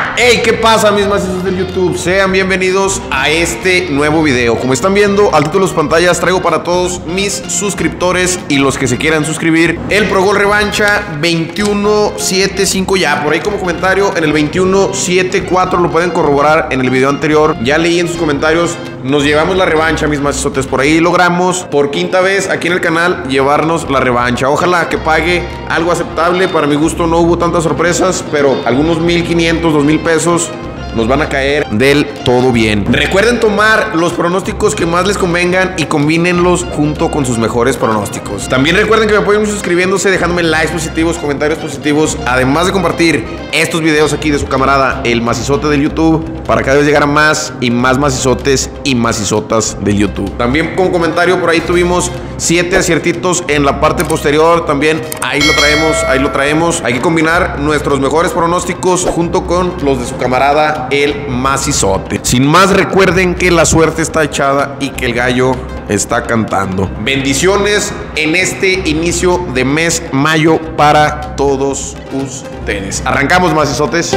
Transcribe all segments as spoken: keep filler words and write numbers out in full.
Hey, ¿qué pasa, mis macizos del YouTube? Sean bienvenidos a este nuevo video. Como están viendo al título de sus pantallas, traigo para todos mis suscriptores y los que se quieran suscribir el Pro Gol Revancha veintiuno setenta y cinco. Ya, por ahí como comentario, en el veintiuno setenta y cuatro lo pueden corroborar en el video anterior. Ya leí en sus comentarios, nos llevamos la revancha, mis macizotes. Por ahí logramos por quinta vez aquí en el canal llevarnos la revancha. Ojalá que pague algo aceptable. Para mi gusto no hubo tantas sorpresas, pero algunos mil quinientos, dos mil pesos nos van a caer del todo bien. Recuerden tomar los pronósticos que más les convengan y combínenlos junto con sus mejores pronósticos. También recuerden que me apoyen suscribiéndose, dejándome likes positivos, comentarios positivos, además de compartir estos videos aquí de su camarada el macizote del YouTube, para cada vez llegar a más y más macizotes y macizotas del YouTube. También con comentario por ahí tuvimos siete aciertitos en la parte posterior. También ahí lo traemos, ahí lo traemos. Hay que combinar nuestros mejores pronósticos junto con los de su camarada el macizote. Sin más, recuerden que la suerte está echada y que el gallo está cantando. Bendiciones en este inicio de mes mayo para todos ustedes. Arrancamos, macizotes.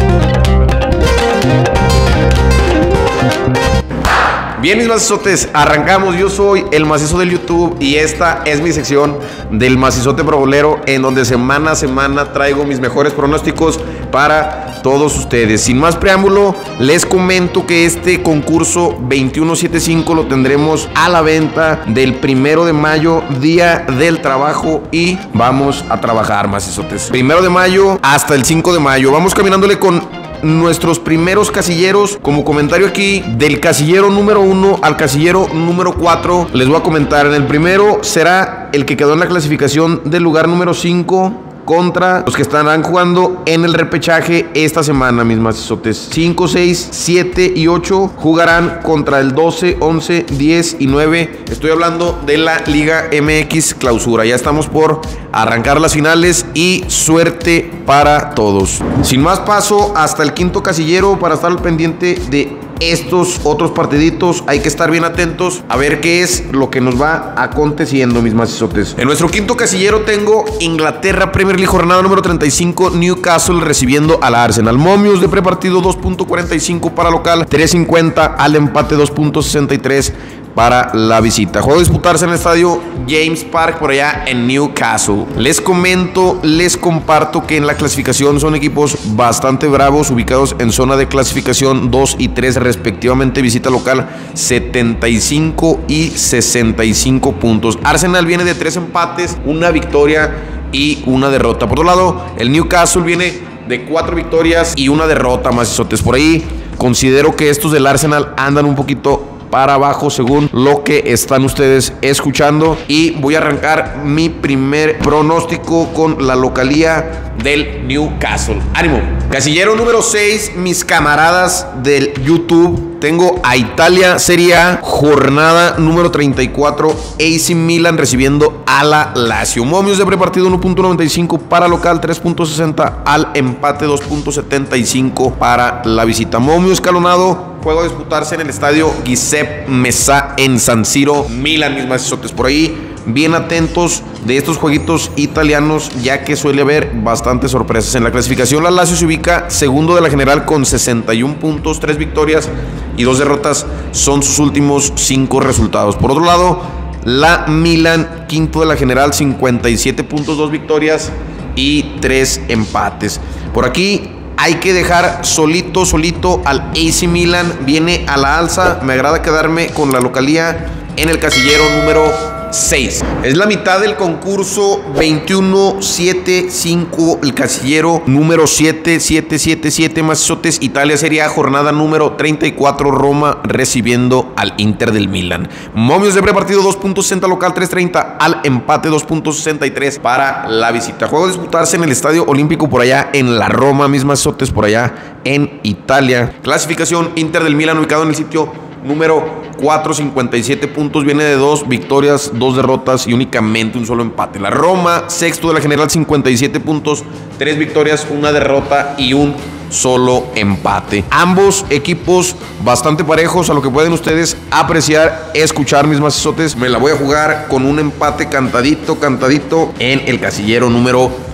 Bien, mis macizotes, arrancamos. Yo soy el macizo del YouTube y esta es mi sección del macizote probolero, en donde semana a semana traigo mis mejores pronósticos para todos ustedes. Sin más preámbulo, les comento que este concurso veintiuno setenta y cinco lo tendremos a la venta del primero de mayo, día del trabajo, y vamos a trabajar, macizotes. Primero de mayo hasta el cinco de mayo. Vamos caminándole con nuestros primeros casilleros. Como comentario aquí, del casillero número uno al casillero número cuatro, les voy a comentar. En el primero será el que quedó en la clasificación del lugar número cinco contra los que estarán jugando en el repechaje esta semana, mis macizotes. cinco, seis, siete y ocho jugarán contra el doce, once, diez y nueve. Estoy hablando de la Liga M X Clausura. Ya estamos por arrancar las finales y suerte para todos. Sin más, paso hasta el quinto casillero para estar al pendiente de estos otros partiditos. Hay que estar bien atentos a ver qué es lo que nos va aconteciendo, mis macizotes. En nuestro quinto casillero tengo Inglaterra Premier League, jornada número treinta y cinco, Newcastle recibiendo al Arsenal. Momios de prepartido dos punto cuarenta y cinco para local, tres cincuenta al empate, dos punto sesenta y tres para la visita. Juego a disputarse en el estadio James Park, por allá en Newcastle. Les comento, les comparto que en la clasificación son equipos bastante bravos, ubicados en zona de clasificación dos y tres respectivamente. Visita local setenta y cinco y sesenta y cinco puntos. Arsenal viene de tres empates, una victoria y una derrota. Por otro lado, el Newcastle viene de cuatro victorias y una derrota, macizotes. Por ahí considero que estos del Arsenal andan un poquito para abajo según lo que están ustedes escuchando, y voy a arrancar mi primer pronóstico con la localía del Newcastle. ¡Ánimo! Casillero número seis, mis camaradas del YouTube. Tengo a Italia Serie A, jornada número treinta y cuatro, A C Milan recibiendo a la Lazio. Momios de prepartido uno punto noventa y cinco para local, tres punto sesenta al empate, dos punto setenta y cinco para la visita. Momio escalonado, juego a disputarse en el estadio Giuseppe Meazza en San Siro, Milan, mis macizotes. Por ahí bien atentos de estos jueguitos italianos, ya que suele haber bastantes sorpresas. En la clasificación, la Lazio se ubica segundo de la general con sesenta y uno puntos, tres victorias y dos derrotas son sus últimos cinco resultados. Por otro lado, la Milan, quinto de la general, cincuenta y siete puntos, dos victorias y tres empates. Por aquí hay que dejar solito, solito al A C Milan. Viene a la alza. Me agrada quedarme con la localía en el casillero número seis. Es la mitad del concurso veintiuno setenta y cinco, el casillero número siete, siete siete siete, macizotes. Italia Serie A, jornada número treinta y cuatro, Roma recibiendo al Inter del Milan. Momios de prepartido dos punto sesenta local, tres treinta al empate, dos punto sesenta y tres para la visita. Juego a disputarse en el Estadio Olímpico, por allá en la Roma, mis macizotes, por allá en Italia. Clasificación, Inter del Milan ubicado en el sitio número cuatro, cincuenta y siete puntos, viene de dos victorias, dos derrotas y únicamente un solo empate. La Roma, sexto de la general, cincuenta y siete puntos, tres victorias, una derrota y un solo empate. Ambos equipos bastante parejos, a lo que pueden ustedes apreciar, escuchar, mis macizotes. Me la voy a jugar con un empate cantadito, cantadito en el casillero número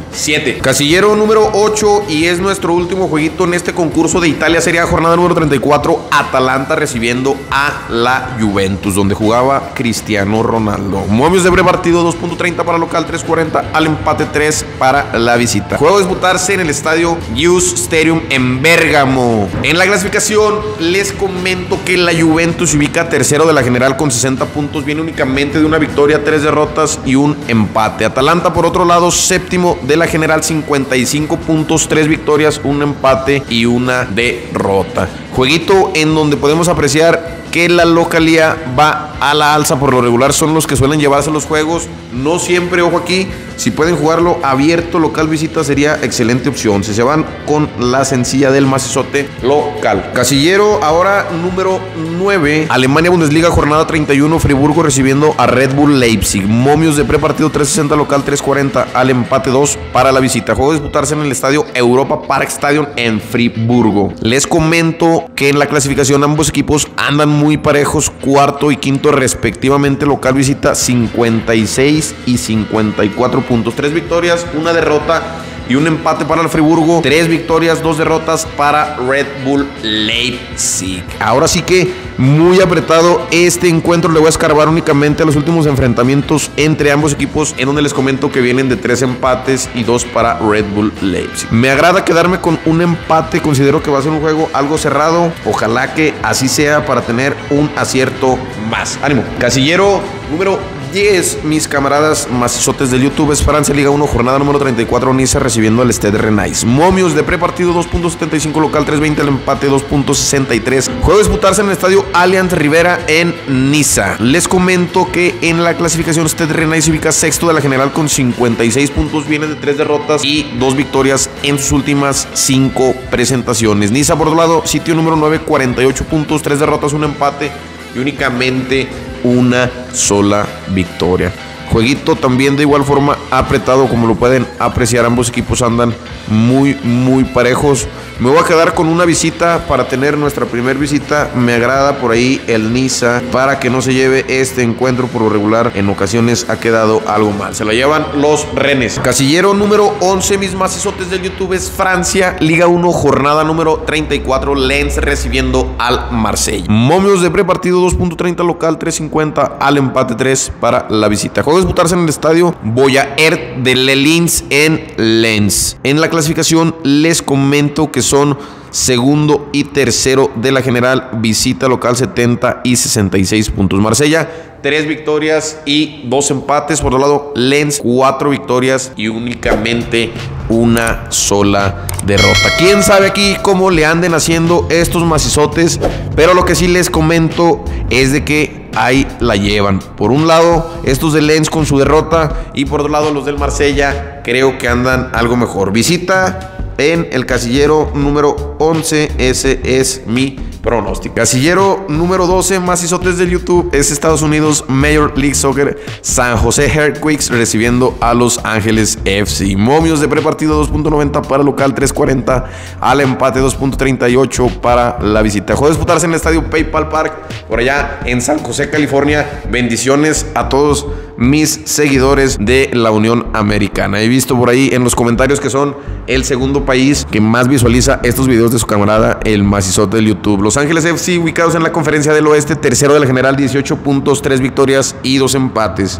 siete. Casillero número ocho y es nuestro último jueguito en este concurso de Italia Serie A, jornada número treinta y cuatro. Atalanta recibiendo a la Juventus, donde jugaba Cristiano Ronaldo. Momios de prepartido dos punto treinta para local, tres cuarenta al empate, tres para la visita. Juego a disputarse en el estadio Ius Stadium en Bérgamo. En la clasificación les comento que la Juventus se ubica tercero de la general con sesenta puntos. Viene únicamente de una victoria, tres derrotas y un empate. Atalanta, por otro lado, séptimo de la general, cincuenta y cinco puntos, tres victorias, un empate y una derrota. Jueguito en donde podemos apreciar que la localía va a la alza. Por lo regular son los que suelen llevarse los juegos. No siempre, ojo aquí, si pueden jugarlo abierto, local, visita, sería excelente opción. Si se van con la sencilla del macizote local. Casillero ahora número nueve. Alemania Bundesliga, jornada treinta y uno. Friburgo recibiendo a Red Bull Leipzig. Momios de prepartido tres sesenta local, tres cuarenta al empate, dos para la visita. Juego a disputarse en el estadio Europa Park Stadium en Friburgo. Les comento que en la clasificación ambos equipos andan muy parejos, cuarto y quinto respectivamente, local, visita, cincuenta y seis y cincuenta y cuatro puntos, tres victorias, una derrota y un empate para el Friburgo, tres victorias, dos derrotas para Red Bull Leipzig. Ahora sí que muy apretado este encuentro. Le voy a escarbar únicamente a los últimos enfrentamientos entre ambos equipos, en donde les comento que vienen de tres empates y dos para Red Bull Leipzig. Me agrada quedarme con un empate, considero que va a ser un juego algo cerrado. Ojalá que así sea para tener un acierto más. ¡Ánimo! Casillero número diez, mis camaradas macizotes del YouTube, es Francia Liga uno, jornada número treinta y cuatro, Niza recibiendo al Stade Rennais. Momios de prepartido dos punto setenta y cinco local, tres veinte al empate, dos punto sesenta y tres. Juego a disputarse en el estadio Allianz Rivera en Niza. Les comento que en la clasificación Stade Rennais se ubica sexto de la general con cincuenta y seis puntos, viene de tres derrotas y dos victorias en sus últimas cinco presentaciones. Niza, por otro lado, sitio número nueve, cuarenta y ocho puntos, tres derrotas, un empate y únicamente una sola victoria. Jueguito también de igual forma apretado, como lo pueden apreciar. Ambos equipos andan muy muy parejos. Me voy a quedar con una visita para tener nuestra primera visita. Me agrada por ahí el Niza para que no se lleve este encuentro. Por lo regular en ocasiones ha quedado algo mal. Se la llevan los Rennes. Casillero número once, mis macizotes del YouTube, es Francia Liga uno, jornada número treinta y cuatro, Lens recibiendo al Marsella. Momios de prepartido dos punto treinta local, tres cincuenta al empate, tres para la visita. Juego a disputarse en el estadio Boyaert de Lens en Lens. En la clasificación les comento que son segundo y tercero de la general, visita, local, setenta y sesenta y seis puntos. Marsella, tres victorias y dos empates. Por otro lado, Lens, cuatro victorias y únicamente una sola derrota. Quién sabe aquí cómo le anden haciendo estos macizotes, pero lo que sí les comento es de que ahí la llevan. Por un lado, estos de Lens con su derrota, y por otro lado, los del Marsella creo que andan algo mejor. Visita en el casillero número once, ese es mi pronóstico. Casillero número doce, macizotes del YouTube, es Estados Unidos Major League Soccer, San José Earthquakes recibiendo a Los Ángeles F C. Momios de prepartido dos punto noventa para local, tres cuarenta al empate, dos punto treinta y ocho para la visita. Juego a disputarse en el estadio PayPal Park, por allá en San José, California. Bendiciones a todos mis seguidores de la Unión Americana. He visto por ahí en los comentarios que son el segundo país que más visualiza estos videos de su camarada, el macizote del YouTube. Los Ángeles F C, ubicados en la Conferencia del Oeste, tercero de la general, dieciocho puntos, tres victorias y dos empates.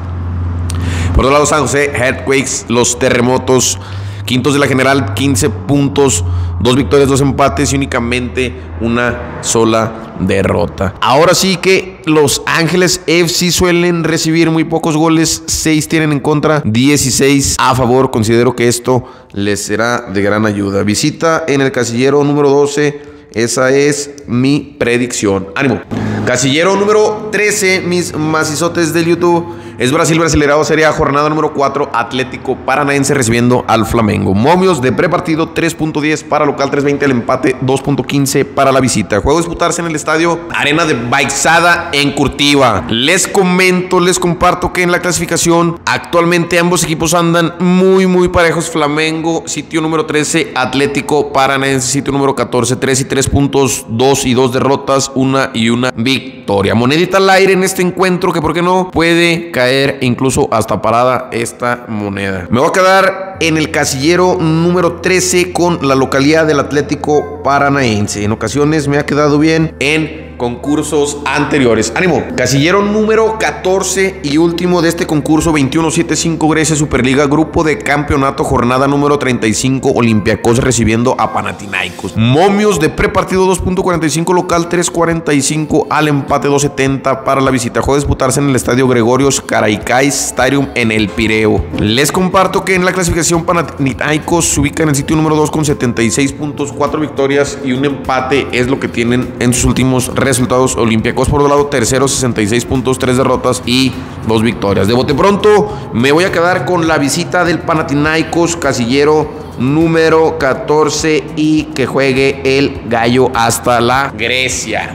Por otro lado, San José Earthquakes, los Terremotos, quintos de la general, quince puntos, dos victorias, dos empates y únicamente una sola derrota. Ahora sí que Los Ángeles F C suelen recibir muy pocos goles, seis tienen en contra, dieciséis a favor. Considero que esto les será de gran ayuda. Visita en el casillero número doce, esa es mi predicción. ¡Ánimo! Casillero número trece, mis macizotes del YouTube, es Brasil Brasileirao Serie A, jornada número cuatro, Atlético Paranaense recibiendo al Flamengo. Momios de prepartido tres punto diez para local, tres veinte al empate, dos punto quince para la visita. Juego a disputarse en el estadio Arena de Baixada en Curitiba. Les comento, les comparto que en la clasificación actualmente ambos equipos andan muy muy parejos. Flamengo, sitio número trece, Atlético Paranaense, sitio número catorce, tres y tres puntos, dos y dos derrotas, una y una victoria. Monedita al aire en este encuentro que, por qué no, puede caer caer incluso hasta parada esta moneda. Me voy a quedar en el casillero número trece con la localidad del Atlético Paranaense. En ocasiones me ha quedado bien en concursos anteriores. ¡Ánimo! Casillero número catorce y último de este concurso, veintiuno setenta y cinco Grecia Superliga, grupo de campeonato, jornada número treinta y cinco, Olympiacos recibiendo a Panathinaikos. Momios de prepartido dos punto cuarenta y cinco, local tres cuarenta y cinco, al empate dos setenta para la visita. Juega a disputarse en el estadio Gregorios Karaikais Stadium en el Pireo. Les comparto que en la clasificación Panathinaikos se ubica en el sitio número dos con setenta y seis puntos, cuatro victorias y un empate es lo que tienen en sus últimos resultados. Olympiacos por otro lado tercero, sesenta y seis puntos, tres derrotas y dos victorias. De bote pronto me voy a quedar con la visita del Panathinaikos, casillero número catorce, y que juegue el gallo hasta la Grecia.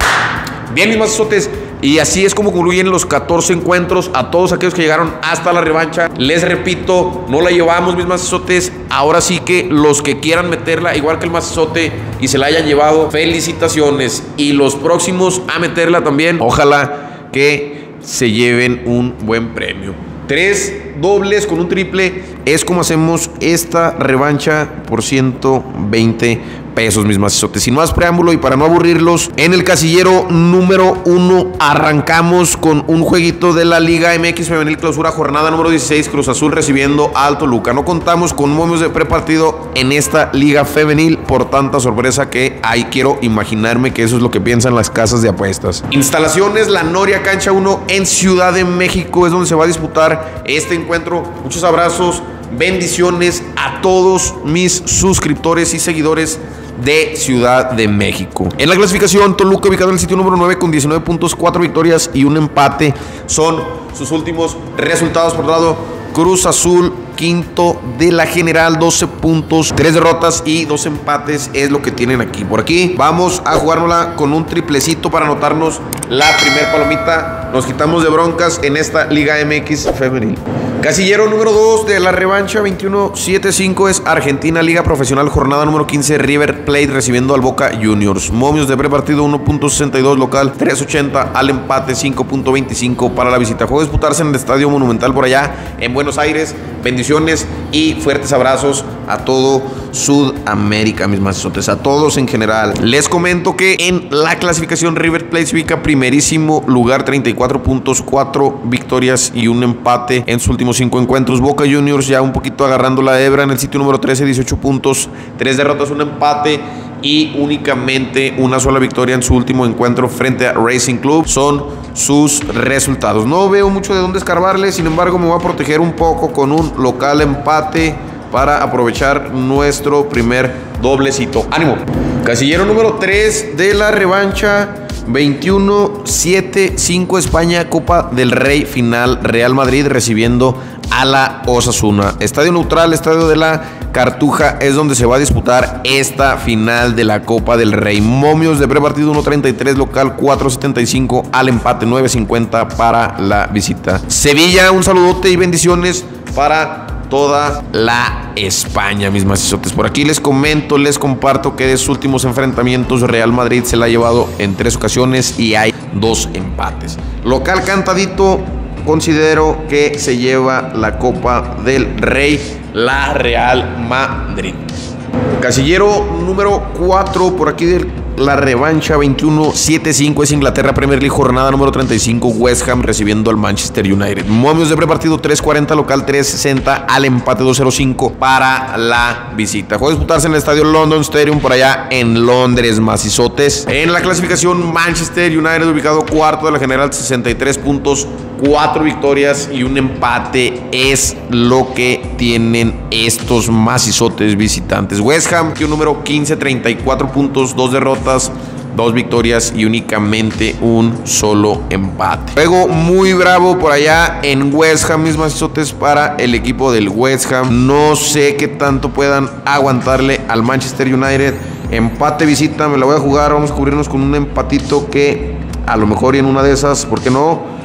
Bien, mis macizotes, y así es como concluyen los catorce encuentros. A todos aquellos que llegaron hasta la revancha, les repito, no la llevamos, mis macizotes. Ahora sí que los que quieran meterla, igual que el macizote, y se la hayan llevado, felicitaciones. Y los próximos a meterla también, ojalá que se lleven un buen premio. Tres dobles con un triple es como hacemos esta revancha por ciento veinte pesos, mis macizotes. Sin más preámbulo y para no aburrirlos, en el casillero número uno arrancamos con un jueguito de la Liga M X Femenil Clausura, jornada número dieciséis, Cruz Azul recibiendo a Toluca. No contamos con momios de prepartido en esta Liga Femenil por tanta sorpresa que hay. Quiero imaginarme que eso es lo que piensan las casas de apuestas. Instalaciones La Noria, cancha uno en Ciudad de México, es donde se va a disputar este encuentro. Muchos abrazos, bendiciones a todos mis suscriptores y seguidores de Ciudad de México. En la clasificación, Toluca ubicado en el sitio número nueve con diecinueve puntos, cuatro victorias y un empate son sus últimos resultados. Por otro lado, Cruz Azul quinto de la general, doce puntos, tres derrotas y dos empates es lo que tienen aquí. Por aquí vamos a jugárnosla con un triplecito para anotarnos la primer palomita. Nos quitamos de broncas en esta Liga M X femenil. Casillero número dos de la revancha, veintiuno setenta y cinco, es Argentina Liga Profesional, jornada número quince, River Plate recibiendo al Boca Juniors. Momios de prepartido uno punto sesenta y dos, local tres ochenta, al empate cinco punto veinticinco para la visita. Juego a disputarse en el Estadio Monumental por allá en Buenos Aires. Bendiciones y fuertes abrazos a todo Sudamérica, mis macizotes, a todos en general. Les comento que en la clasificación River Plate se ubica primerísimo lugar, treinta y cuatro puntos, cuatro victorias y un empate en sus últimos cinco encuentros. Boca Juniors ya un poquito agarrando la hebra en el sitio número trece, dieciocho puntos, tres derrotas, un empate y únicamente una sola victoria en su último encuentro frente a Racing Club. Son sus resultados. No veo mucho de dónde escarbarle, sin embargo me voy a proteger un poco con un local empate para aprovechar nuestro primer doblecito. ¡Ánimo! Casillero número tres de la revancha, veintiuno setenta y cinco, España, Copa del Rey final, Real Madrid recibiendo a la Osasuna. Estadio neutral, estadio de la Cartuja, es donde se va a disputar esta final de la Copa del Rey. Momios de prepartido uno treinta y tres, local cuatro setenta y cinco, al empate nueve cincuenta para la visita. Sevilla, un saludote y bendiciones para toda la España, mis macizotes. Por aquí les comento, les comparto que de sus últimos enfrentamientos Real Madrid se la ha llevado en tres ocasiones y hay dos empates. Local cantadito, considero que se lleva la Copa del Rey la Real Madrid. Casillero número cuatro, por aquí del la revancha, veintiuno setenta y cinco, es Inglaterra Premier League, jornada número treinta y cinco, West Ham recibiendo al Manchester United. Momios de prepartido tres cuarenta, local tres sesenta, al empate dos cero cinco para la visita. Juega a disputarse en el estadio London Stadium por allá en Londres, macizotes. En la clasificación, Manchester United ubicado cuarto de la general, sesenta y tres puntos, cuatro victorias y un empate es lo que tienen estos macizotes visitantes. West Ham, que un número quince, treinta y cuatro puntos, dos derrotas, dos victorias y únicamente un solo empate. Juego muy bravo por allá en West Ham, mis macizotes, para el equipo del West Ham. No sé qué tanto puedan aguantarle al Manchester United. Empate visita, me la voy a jugar. Vamos a cubrirnos con un empatito que a lo mejor y en una de esas, ¿por qué no?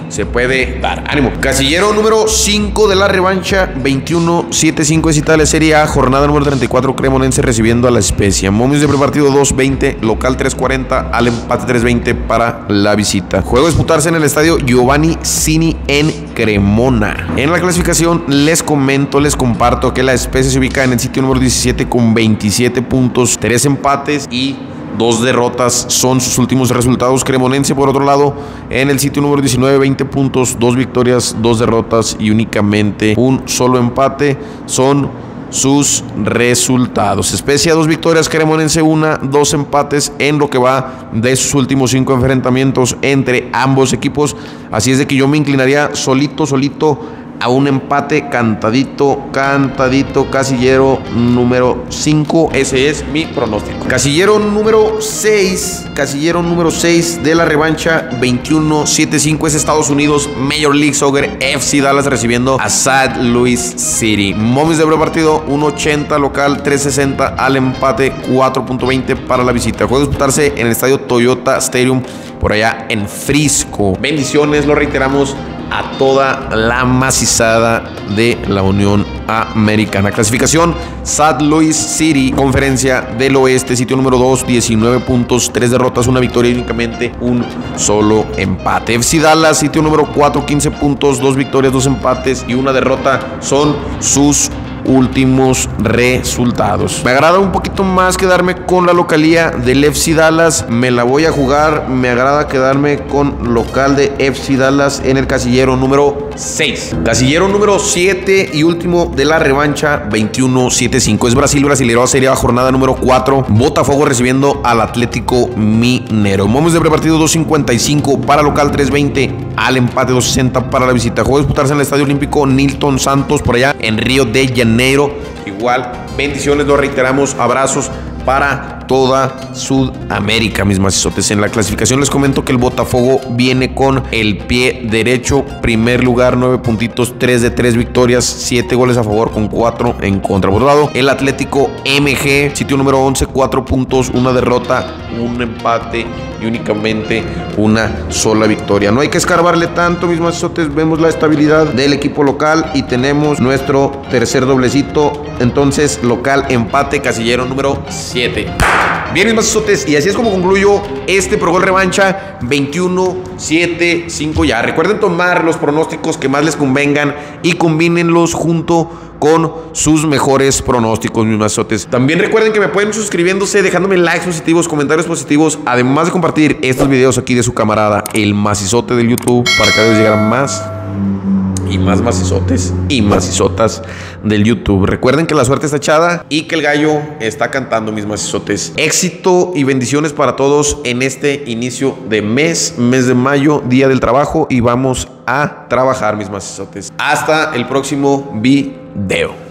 se puede dar. Ánimo. Casillero número cinco de la revancha, veintiuno siete cinco es Italia Serie A, jornada número treinta y cuatro, Cremonense recibiendo a la Spezia. Momios de prepartido dos veinte, local tres cuarenta, al empate tres veinte para la visita. Juego a disputarse en el estadio Giovanni Cini en Cremona. En la clasificación les comento, les comparto que la Spezia se ubica en el sitio número diecisiete con veintisiete puntos, tres empates y dos derrotas son sus últimos resultados. Cremonense, por otro lado, en el sitio número diecinueve, veinte puntos, dos victorias, dos derrotas y únicamente un solo empate son sus resultados. Spezia, dos victorias, Cremonense una, dos empates en lo que va de sus últimos cinco enfrentamientos entre ambos equipos. Así es de que yo me inclinaría solito, solito a un empate cantadito, cantadito. Casillero número cinco, ese es mi pronóstico. Casillero número seis, casillero número seis de la revancha, veintiuno siete cinco es Estados Unidos, Major League Soccer, F C Dallas recibiendo a Saint Louis City. Momios de preparatido, uno ochenta, local tres sesenta, al empate cuatro punto veinte para la visita. Juego a disputarse en el estadio Toyota Stadium, por allá en Frisco. Bendiciones, lo reiteramos, a toda la macizada de la Unión Americana. Clasificación: Saint Louis City, Conferencia del Oeste, sitio número dos, diecinueve puntos, tres derrotas, una victoria y únicamente un solo empate. F C Dallas, sitio número cuatro, quince puntos, dos victorias, dos empates y una derrota son sus últimos resultados. Me agrada un poquito más quedarme con la localía del F C Dallas, me la voy a jugar, me agrada quedarme con local de F C Dallas en el casillero número seis. Casillero número siete y último de la revancha, veintiuno siete cinco es Brasil, Brasileirao Serie A, jornada número cuatro, Botafogo recibiendo al Atlético Mineiro. Momios de prepartido dos cincuenta y cinco, para local tres veinte, al empate dos sesenta para la visita. Juego a disputarse en el Estadio Olímpico Nilton Santos, por allá en Río de Janeiro. Igual, bendiciones, lo reiteramos, abrazos para toda Sudamérica, mis macizotes. En la clasificación les comento que el Botafogo viene con el pie derecho, primer lugar, nueve puntitos, tres de tres victorias, siete goles a favor con cuatro en contra. Por otro lado, el Atlético M G, sitio número once, cuatro puntos, una derrota, un empate y únicamente una sola victoria. No hay que escarbarle tanto, mis macizotes. Vemos la estabilidad del equipo local y tenemos nuestro tercer doblecito. Entonces, local, empate, casillero número siete. Bien, mis macizotes, y así es como concluyo este Pro Gol Revancha veintiuno siete cinco. Ya recuerden tomar los pronósticos que más les convengan y combínenlos junto con sus mejores pronósticos, mis macizotes. También recuerden que me pueden ir suscribiéndose, dejándome likes positivos, comentarios positivos, además de compartir estos videos aquí de su camarada, el macizote del YouTube, para que cada vez llegaran más y más macizotes y macizotas del YouTube. Recuerden que la suerte está echada y que el gallo está cantando, mis macizotes. Éxito y bendiciones para todos en este inicio de mes, mes de mayo, día del trabajo, y vamos a trabajar, mis macizotes. Hasta el próximo video.